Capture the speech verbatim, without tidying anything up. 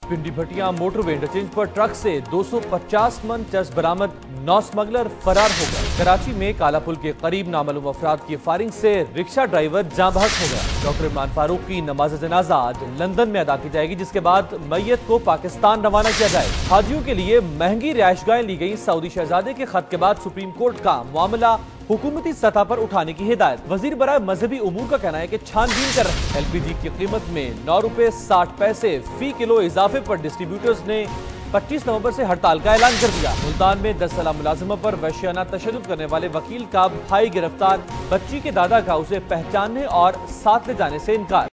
पिंडी Bhattian motorway interchange पर truck से दो सौ पचास मन चरस बरामद, नौ स्मगलर फरार हो गए। कराची में काला पुल के करीब नामालूम अफराद की फायरिंग से रिक्शा ड्राइवर जाँ बहक हो गया। डॉक्टर इमरान फारूक की नमाज जनाजा आज लंदन में अदा की जाएगी, जिसके बाद मैयत को पाकिस्तान रवाना किया जाए। हाजियों के लिए महंगी रिहायशगाहें ली गई। सऊदी शहजादे के खत के बाद सुप्रीम कोर्ट का मामला हुकूमती सतह पर उठाने की हिदायत। वजीर बराए मजहबी उमूर का कहना है कि छानबीन कर रहे। एलपीजी की कीमत में नौ रुपए साठ पैसे फी किलो इजाफे पर डिस्ट्रीब्यूटर्स ने पच्चीस नवंबर से हड़ताल का ऐलान कर दिया। मुल्तान में दस साल मुलाजिमों पर वहशियाना तशद्दुद करने वाले वकील का भाई गिरफ्तार। बच्ची के दादा का उसे पहचानने और साथ ले जाने से इनकार।